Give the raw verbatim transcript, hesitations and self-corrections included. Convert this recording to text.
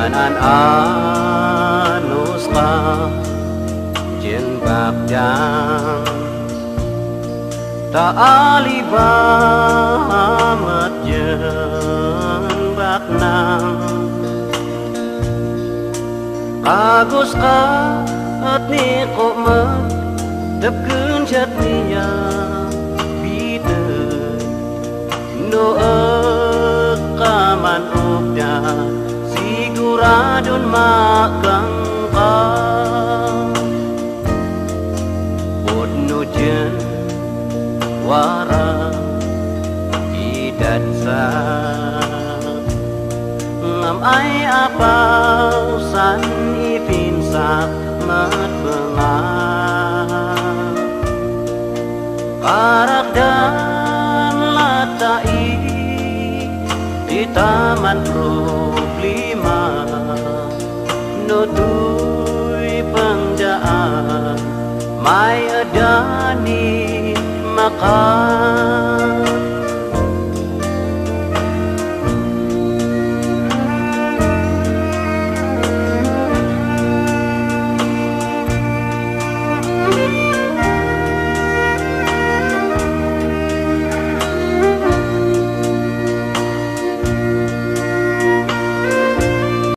an anus ka jen bak dang ta alibamat jen bak nang agus ka at ni ko mat dap kun chat niya bide no kaman ukda siguradun makang ka bot no jen wara idat sa ngam ai apau san ipin sak mat bengang karak dan latai di taman problema notui pengjaan mai adani makan